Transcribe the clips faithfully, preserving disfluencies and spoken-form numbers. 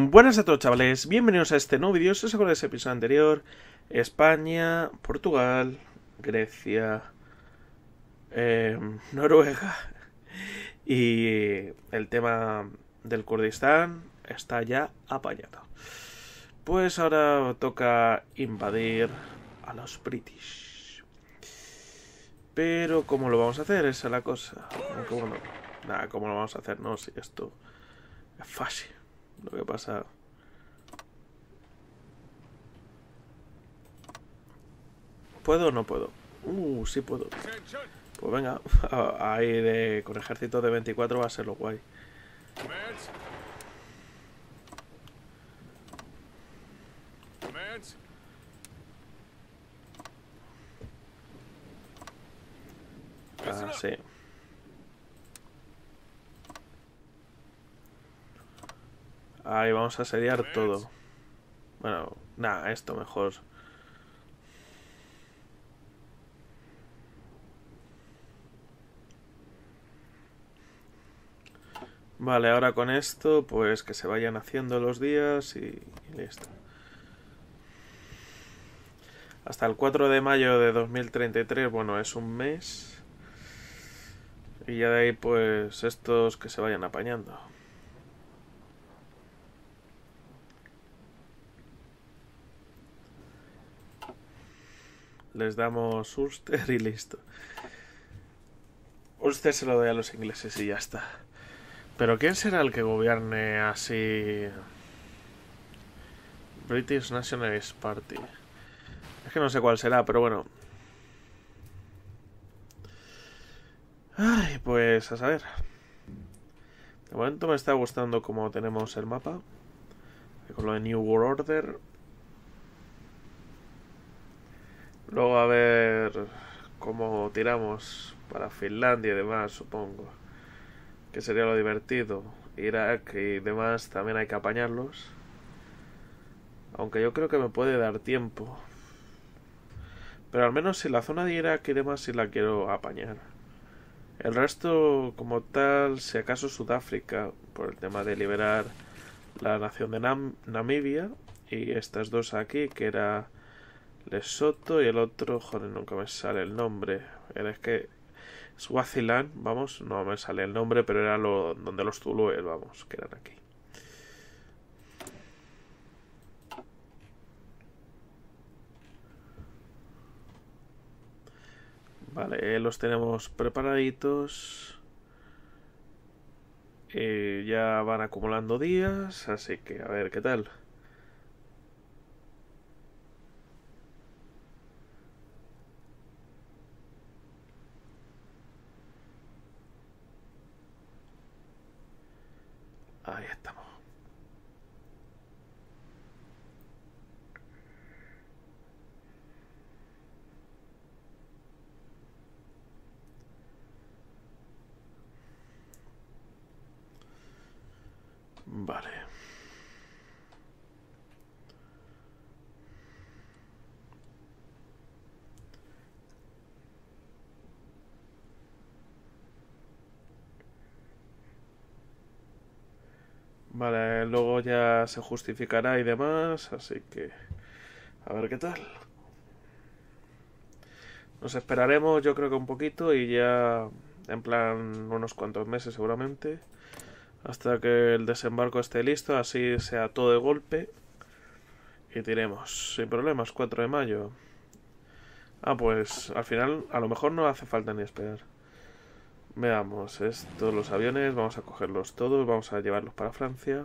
Buenas a todos, chavales, bienvenidos a este nuevo vídeo. Si os acordáis del episodio anterior, España, Portugal, Grecia, eh, Noruega y el tema del Kurdistán está ya apañado. Pues ahora toca invadir a los British. Pero ¿cómo lo vamos a hacer? Esa es la cosa. Aunque bueno, nada, ¿cómo lo vamos a hacer? No, si esto es fácil. Lo que pasa... ¿Puedo o no puedo? Uh, sí puedo. Pues venga, ahí de con ejército de veinticuatro va a ser lo guay. Ah, sí. Ahí vamos a asediar todo. Bueno, nada, esto mejor. Vale, ahora con esto, pues que se vayan haciendo los días y, y listo. Hasta el cuatro de mayo de dos mil treinta y tres, bueno, es un mes. Y ya de ahí, pues, estos que se vayan apañando. Les damos Ulster y listo. Ulster se lo doy a los ingleses y ya está. Pero ¿quién será el que gobierne así? British Nationalist Party. Es que no sé cuál será, pero bueno. Ay, pues a saber. De momento me está gustando cómo tenemos el mapa. Con lo de New World Order. Luego a ver cómo tiramos para Finlandia y demás, supongo. Que sería lo divertido. Irak y demás también hay que apañarlos. Aunque yo creo que me puede dar tiempo. Pero al menos si la zona de Irak y demás sí la quiero apañar. El resto, como tal, si acaso Sudáfrica, por el tema de liberar la nación de Nam Namibia. Y estas dos aquí, que era Lesoto y el otro, joder, nunca me sale el nombre. Era es que Swaziland, vamos, no me sale el nombre, pero era lo donde los zulúes, vamos, que eran aquí. Vale, los tenemos preparaditos. Y ya van acumulando días, así que a ver qué tal. Ahí estamos. Vale. Vale, luego ya se justificará y demás, así que a ver qué tal. Nos esperaremos, yo creo que un poquito y ya en plan unos cuantos meses seguramente, hasta que el desembarco esté listo, así sea todo de golpe y tiremos sin problemas. Cuatro de mayo. Ah, pues al final a lo mejor no hace falta ni esperar. Veamos, estos los aviones, vamos a cogerlos todos, vamos a llevarlos para Francia.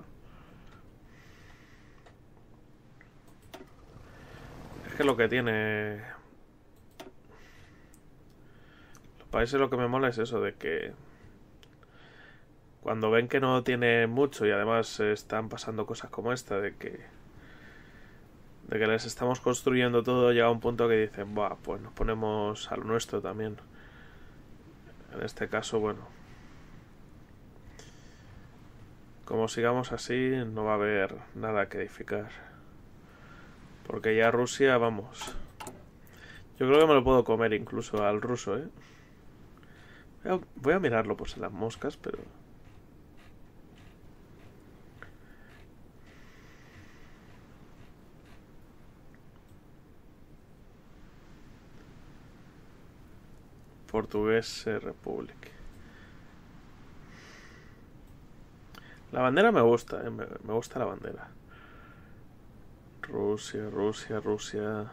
Es que lo que tiene... Los países lo que me mola es eso, de que... Cuando ven que no tiene mucho y además están pasando cosas como esta, de que... De que les estamos construyendo todo, llega a un punto que dicen, buah, pues nos ponemos a lo nuestro también. En este caso, bueno... Como sigamos así, no va a haber nada que edificar. Porque ya Rusia, vamos. Yo creo que me lo puedo comer incluso al ruso, ¿eh? Voy a, voy a mirarlo por si las moscas, pero... Portuguese Republic. La bandera me gusta, eh, me, me gusta la bandera. Rusia, Rusia, Rusia.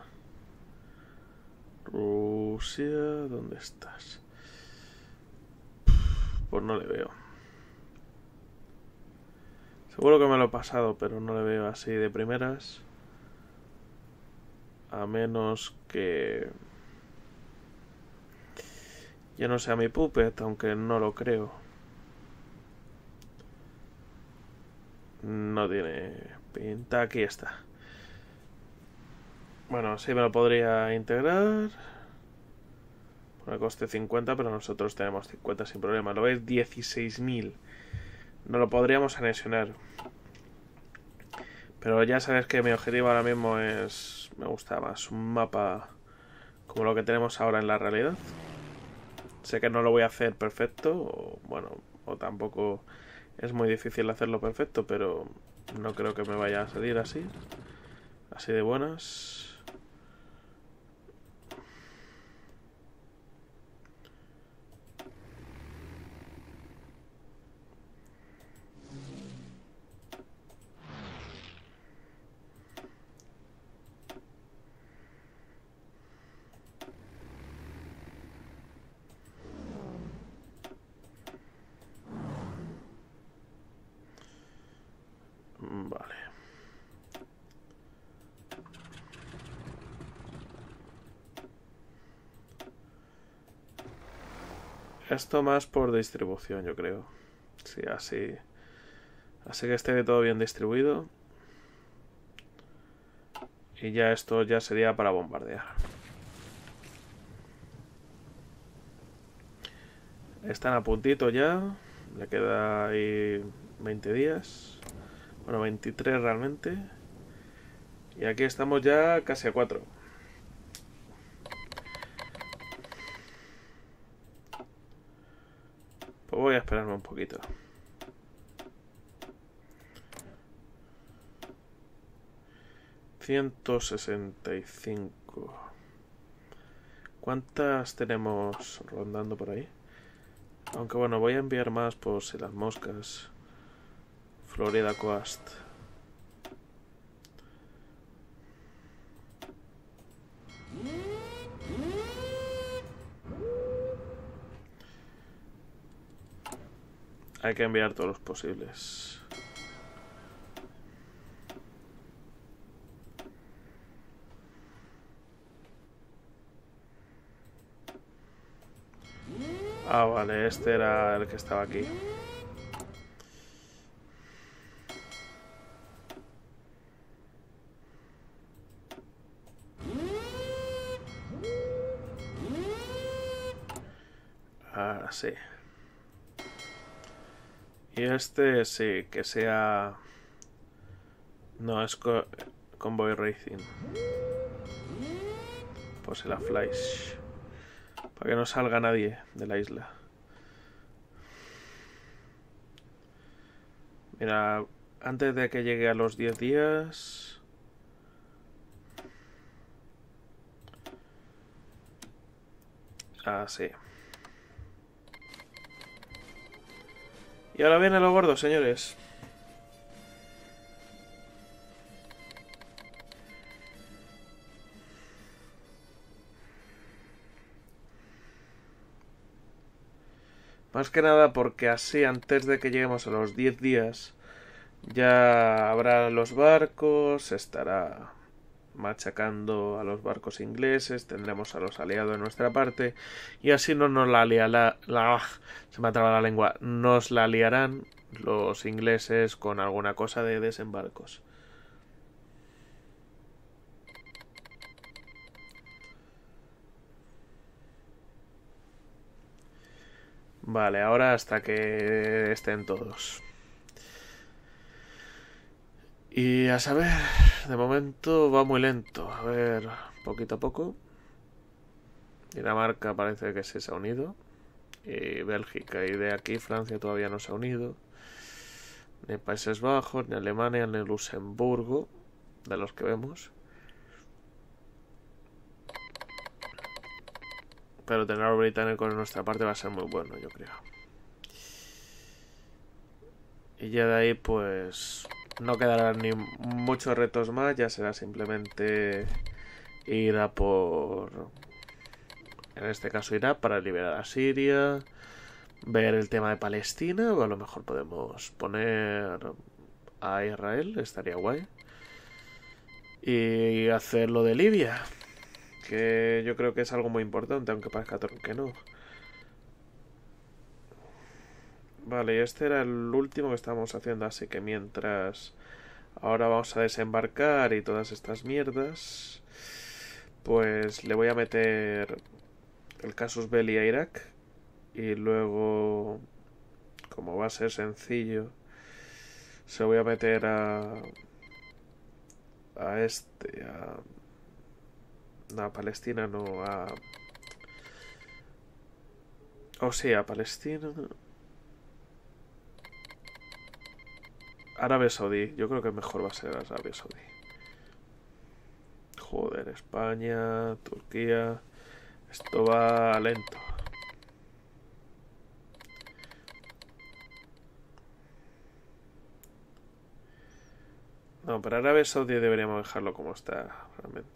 Rusia, ¿dónde estás? Pues no le veo. Seguro que me lo he pasado, pero no le veo así de primeras. A menos que... ya no sea mi puppet, aunque no lo creo. No tiene pinta. Aquí está. Bueno, sí me lo podría integrar. Por el coste cincuenta, pero nosotros tenemos cincuenta sin problema. ¿Lo veis? dieciséis mil. No lo podríamos anexionar. Pero ya sabes que mi objetivo ahora mismo es... me gusta más un mapa como lo que tenemos ahora en la realidad. Sé que no lo voy a hacer perfecto, o bueno, o tampoco es muy difícil hacerlo perfecto, pero no creo que me vaya a salir así. Así de buenas. Vale. Esto más por distribución, yo creo. Sí, así. Así que esté todo bien distribuido. Y ya esto ya sería para bombardear. Están a puntito ya. Le queda ahí veinte días. Bueno, veintitrés realmente. Y aquí estamos ya casi a cuatro. Pues voy a esperarme un poquito. ciento sesenta y cinco. ¿Cuántas tenemos rondando por ahí? Aunque bueno, voy a enviar más por si las moscas. Florida Coast. Hay que enviar todos los posibles. Ah, vale, este era el que estaba aquí. Ah, sí. Y este sí, que sea... no, es co Convoy Racing. Pues se la flash. Para que no salga nadie de la isla. Mira, antes de que llegue a los diez días... ah, sí. Y ahora viene lo gordo, señores. Más que nada porque así antes de que lleguemos a los diez días ya habrá los barcos, se estará machacando a los barcos ingleses, tendremos a los aliados de nuestra parte y así no nos la liará, la, se me ha trabado la lengua, nos la liarán los ingleses con alguna cosa de desembarcos. Vale, ahora hasta que estén todos. Y a saber, de momento va muy lento. A ver, poquito a poco. Dinamarca parece que sí se ha unido. Y Bélgica, y de aquí Francia todavía no se ha unido. Ni Países Bajos, ni Alemania, ni Luxemburgo, de los que vemos. Pero tener a los británicos en nuestra parte va a ser muy bueno, yo creo. Y ya de ahí pues no quedarán ni muchos retos más, ya será simplemente ir a por, en este caso Irak, para liberar a Siria, ver el tema de Palestina, o a lo mejor podemos poner a Israel, estaría guay, y hacer lo de Libia, que yo creo que es algo muy importante, aunque parezca que no. Vale, y este era el último que estábamos haciendo, así que mientras ahora vamos a desembarcar y todas estas mierdas, pues le voy a meter el casus belli a Irak y luego, como va a ser sencillo, se lo voy a meter a a este a no, a Palestina, no, a o oh, sí, a Palestina, Arabia Saudí. Yo creo que mejor va a ser Arabia Saudí. Joder, España, Turquía. Esto va lento. No, pero Arabia Saudí deberíamos dejarlo como está, realmente.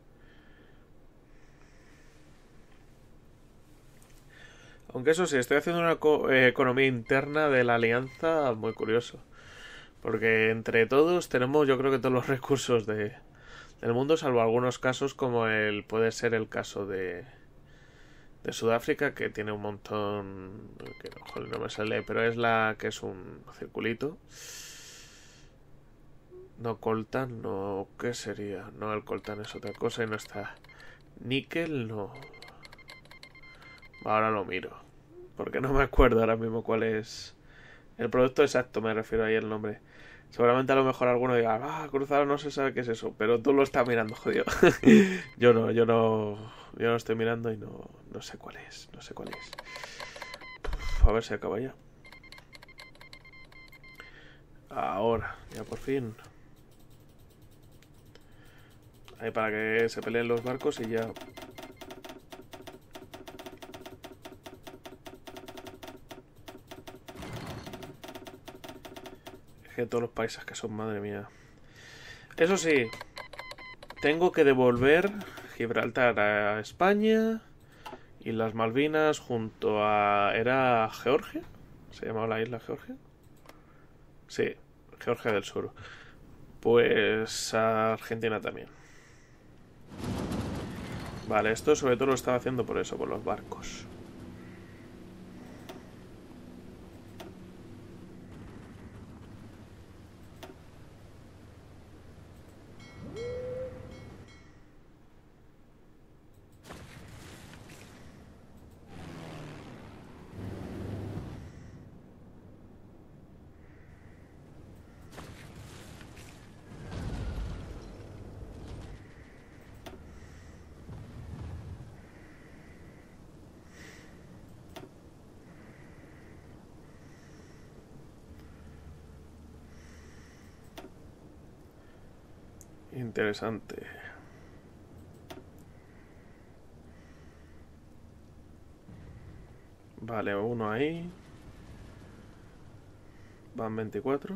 Aunque eso sí, estoy haciendo una eh, economía interna de la alianza muy curioso. Porque entre todos tenemos, yo creo que todos los recursos de, del mundo, salvo algunos casos como el puede ser el caso de de Sudáfrica, que tiene un montón, que joder, no me sale, pero es la que es un circulito. No, coltan, no, ¿qué sería? No, el coltan es otra cosa y no está. Níquel, no. Ahora lo miro, porque no me acuerdo ahora mismo cuál es el producto exacto, me refiero ahí el nombre. Seguramente a lo mejor alguno diga, ah, cruzado, no se sabe qué es eso, pero tú lo estás mirando, jodido. yo no, yo no, yo no estoy mirando y no, no sé cuál es, no sé cuál es. Uf, a ver si acaba ya. Ahora, ya por fin. Ahí para que se peleen los barcos y ya. Que todos los países que son, madre mía. Eso sí, tengo que devolver Gibraltar a España y las Malvinas junto a... ¿Era Georgia? ¿Se llamaba la isla Georgia? Sí, Georgia del Sur. Pues a Argentina también. Vale, esto sobre todo lo estaba haciendo por eso, por los barcos. Interesante. Vale, uno ahí. Van veinticuatro.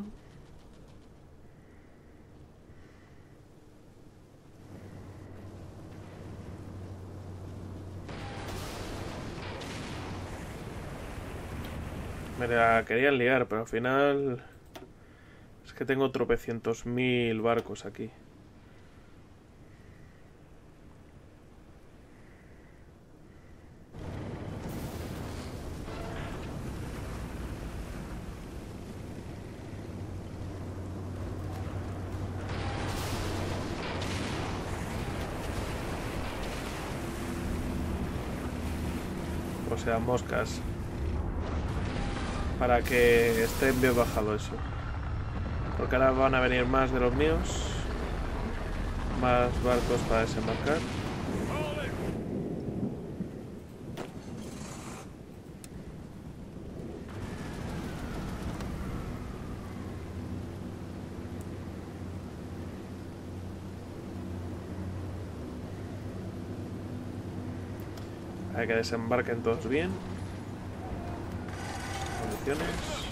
Me la querían liar, pero al final... Es que tengo tropecientos mil barcos aquí. O sea, moscas. Para que estén bien bajado eso. Porque ahora van a venir más de los míos. Más barcos para desembarcar. Hay que desembarquen todos bien. Condiciones.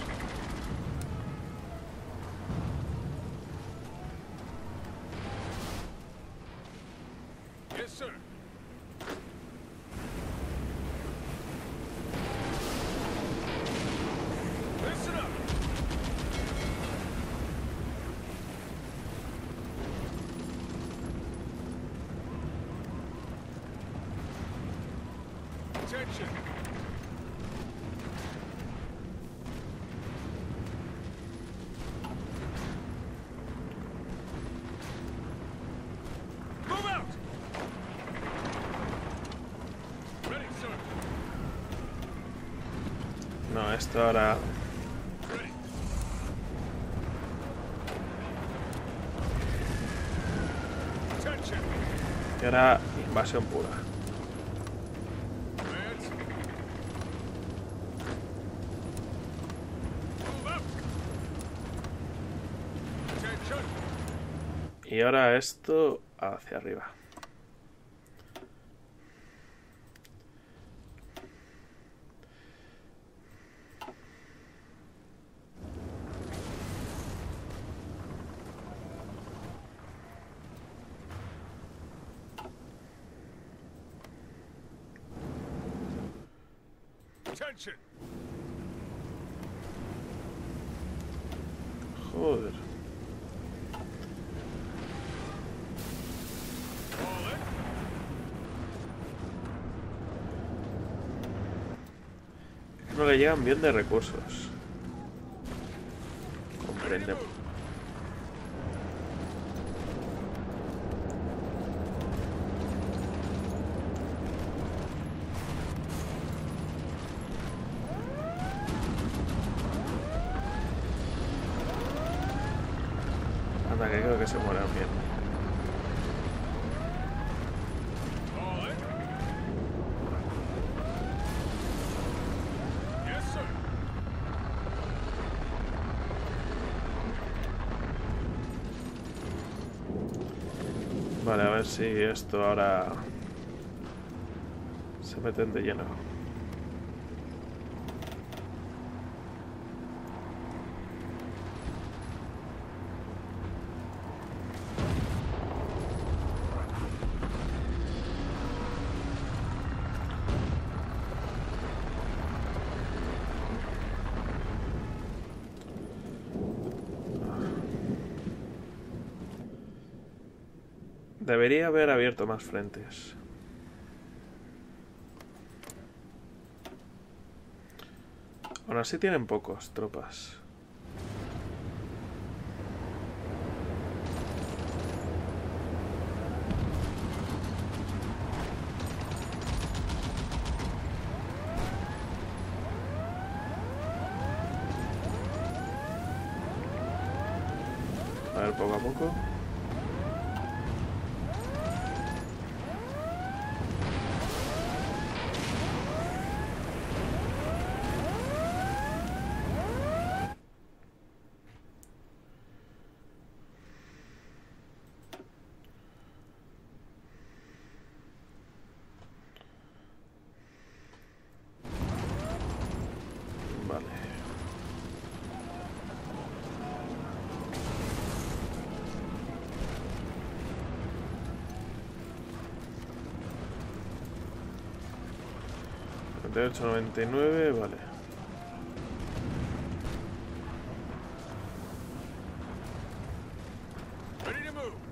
Yes, sir. Listen up. Attention. Move out. Ready, sir. No, esto ahora... Ready. Attention. Y ahora invasión pura. Advance. Move out. Attention. Y ahora esto hacia arriba. Attention. Joder. All in. No le llegan bien de recursos. Comprende. Anda, que creo que se mueran bien. All in. Yes, sir. Vale, a ver si esto ahora se meten de lleno. Debería haber abierto más frentes. Aún así tienen pocos tropas. A ver, poco a poco. Vale. noventa y ocho, noventa y nueve, vale. Ready to move.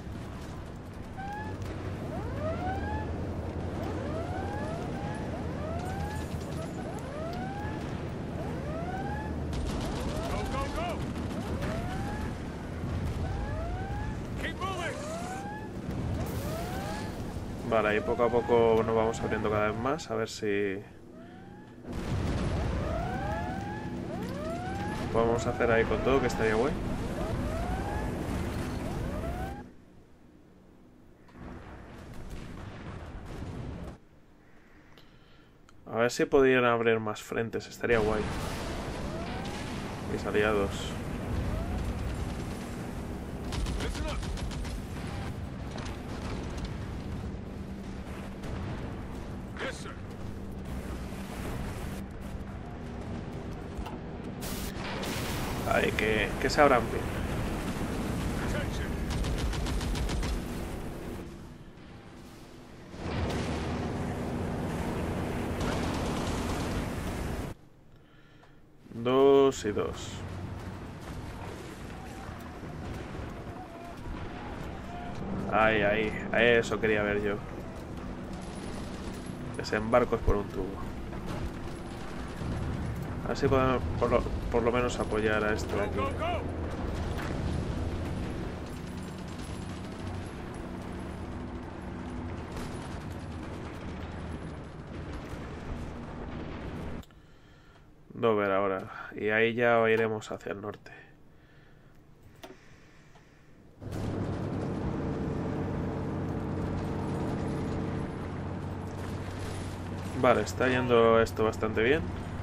Go, go, go. Keep moving. Vale, y poco a poco nos vamos abriendo cada vez más. A ver si podemos hacer ahí con todo, que estaría guay. A ver si podrían abrir más frentes, estaría guay. Mis aliados. Listen up. Yes, sir. Ahí, que, que se abran bien. Attention. Dos y dos. Ahí, ahí, eso quería ver yo. Desembarcos por un tubo. Así podemos por lo, por lo menos apoyar a esto de aquí. Go, go, go. Dover ahora. Y ahí ya iremos hacia el norte. Vale, está yendo esto bastante bien.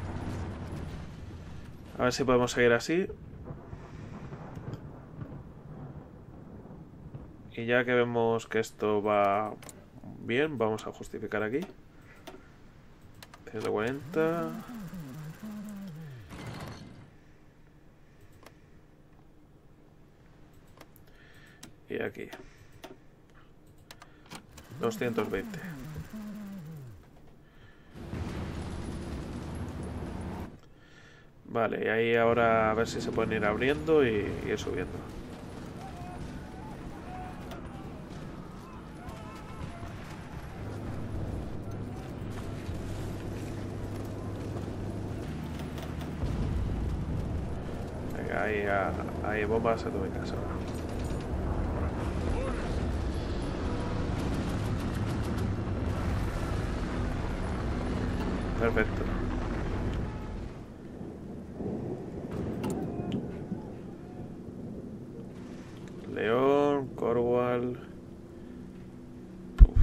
A ver si podemos seguir así. Y ya que vemos que esto va bien, vamos a justificar aquí. ciento cuarenta. Y aquí. doscientos veinte. Vale, y ahí ahora a ver si se pueden ir abriendo y ir subiendo. Venga, ahí, a, ahí bombas a tu casa. Perfecto. León, Cornwall. Uf.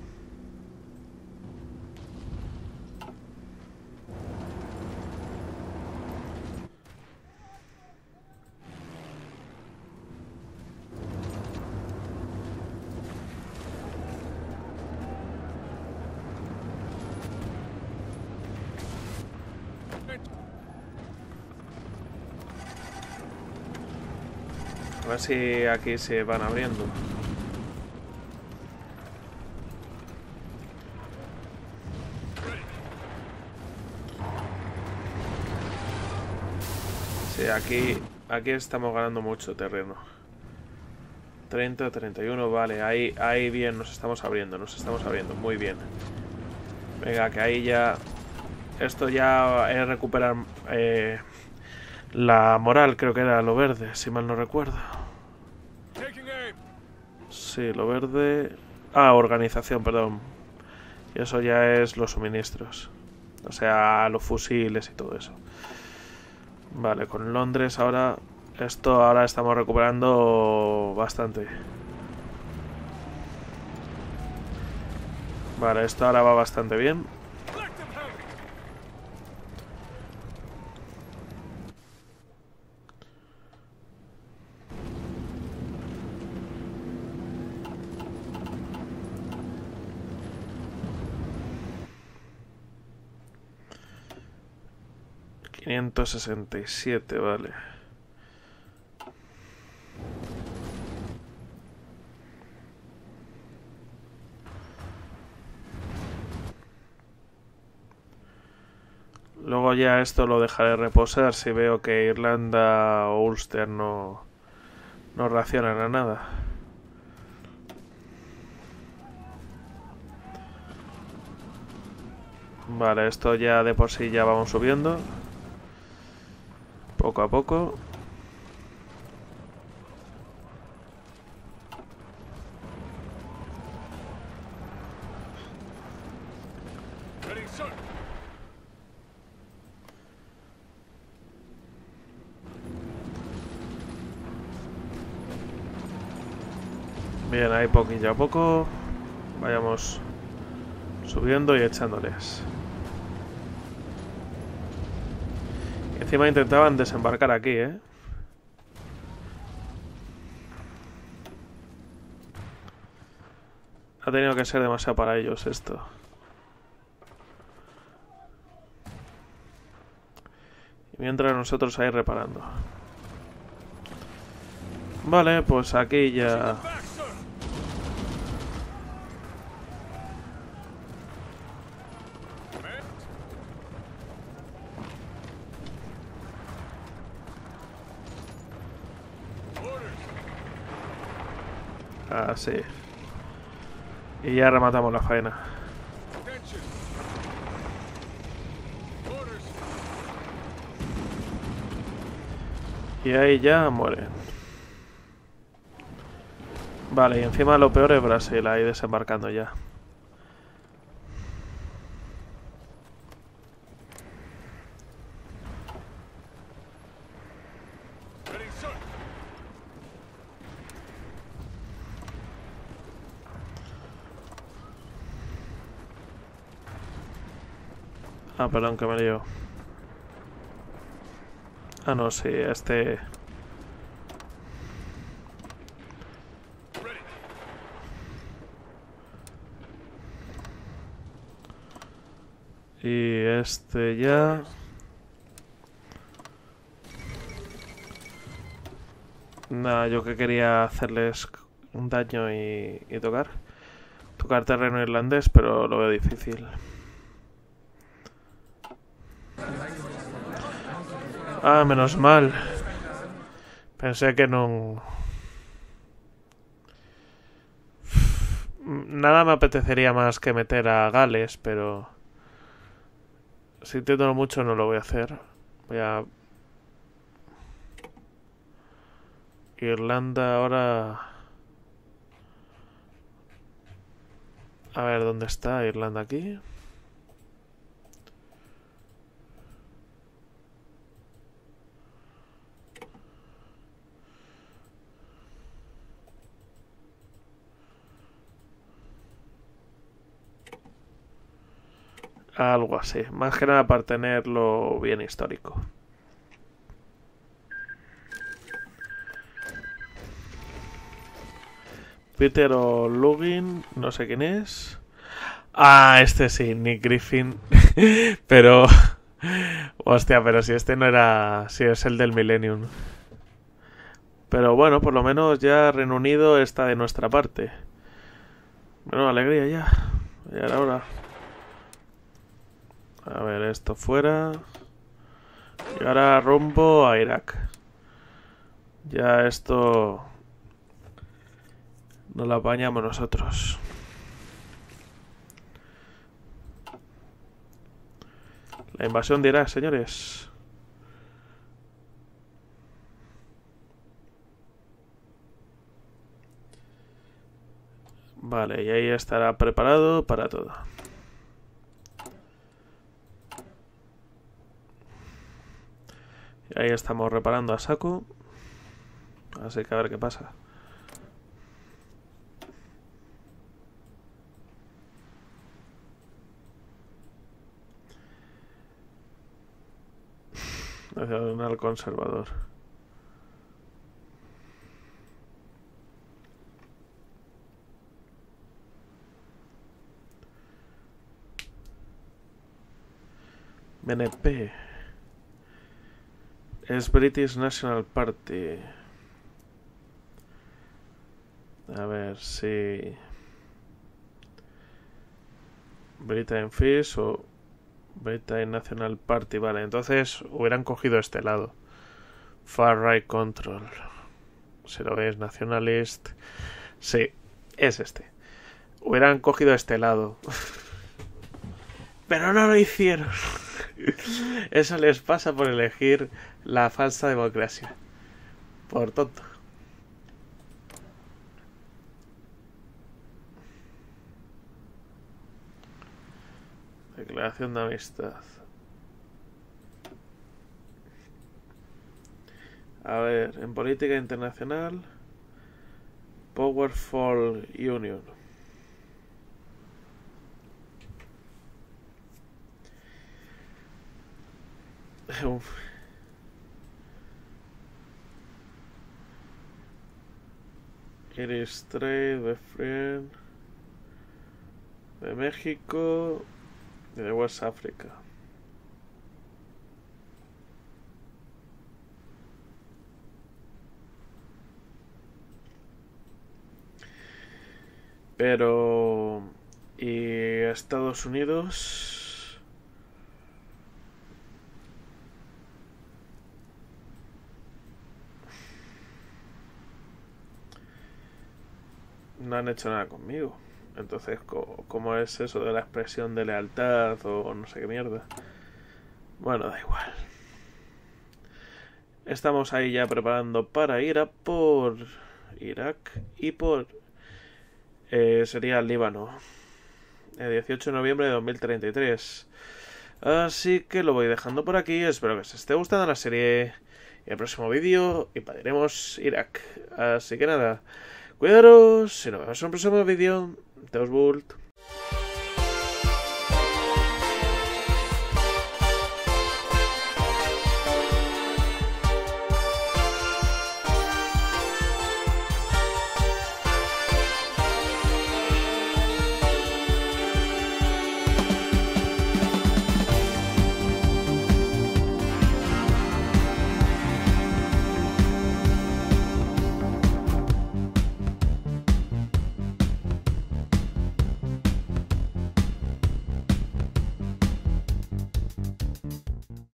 A ver si aquí se van abriendo. Sí, aquí, aquí estamos ganando mucho terreno. treinta, treinta y uno, vale, ahí, ahí bien, nos estamos abriendo, nos estamos abriendo, muy bien. Venga, que ahí ya... Esto ya es recuperar eh, la moral, creo que era lo verde, si mal no recuerdo. Sí, lo verde... Ah, organización, perdón. Y eso ya es los suministros. O sea, los fusiles y todo eso. Vale, con Londres ahora... Esto ahora estamos recuperando bastante. Vale, esto ahora va bastante bien. quinientos sesenta y siete, vale. Luego ya esto lo dejaré reposar si veo que Irlanda o Ulster no, no reaccionan a nada. Vale, esto ya de por sí ya vamos subiendo. Poco a poco. Bien, ahí poquillo a poco vayamos subiendo y echándoles. Y encima intentaban desembarcar aquí, ¿eh? Ha tenido que ser demasiado para ellos esto. Y mientras nosotros ahí reparando. Vale, pues aquí ya... Back, sir. Man. Orders. Así. Y ya rematamos la faena. Attention. Orders. Y ahí ya mueren. Vale, y encima lo peor es Brasil, ahí desembarcando ya. Ready, sir. Ah, perdón, que me lío. Ah, no, sí, este... Ready. Y este ya... Nada, yo que quería hacerles un daño y, y tocar. Tocar terreno irlandés, pero lo veo difícil. Ah, menos mal. Pensé que no... Nada me apetecería más que meter a Gales, pero... Sintiéndolo mucho no lo voy a hacer. Voy a... Irlanda ahora... A ver, ¿dónde está Irlanda aquí? Algo así. Más que nada para tenerlo bien histórico. Peter O'Lugin, no sé quién es. Ah, este sí, Nick Griffin. Pero... Hostia, pero si este no era... Si es el del Millennium. Pero bueno, por lo menos ya Reino Unido está de nuestra parte. Bueno, alegría ya. Ya era hora. A ver, esto fuera. Y ahora rumbo a Irak. Ya esto... Nos lo apañamos nosotros. La invasión de Irak, señores. Vale, y ahí estará preparado para todo. Y ahí estamos reparando a saco. Así que a ver qué pasa. Nacional conservador. B N P. Es British National Party. A ver si... Britain Fish o Britain National Party. Vale, entonces hubieran cogido este lado. Far Right Control. Si lo ves, Nationalist. Sí, es este. Hubieran cogido este lado. Pero no lo hicieron. Eso les pasa por elegir la falsa democracia. Por tonto. Declaración de amistad. A ver, en política internacional, Powerful Union. Irish Trade, de Friend, de México y de West Africa. Pero... ¿y Estados Unidos? No han hecho nada conmigo. Entonces, ¿cómo es eso de la expresión de lealtad o no sé qué mierda? Bueno, da igual. Estamos ahí ya preparando para ir a por Irak y por... Eh, sería el Líbano. El dieciocho de noviembre de dos mil treinta y tres. Así que lo voy dejando por aquí. Espero que os esté gustando la serie. Y el próximo vídeo invadiremos Irak. Así que nada, cuidaros y nos vemos en un próximo vídeo. Deus Vult.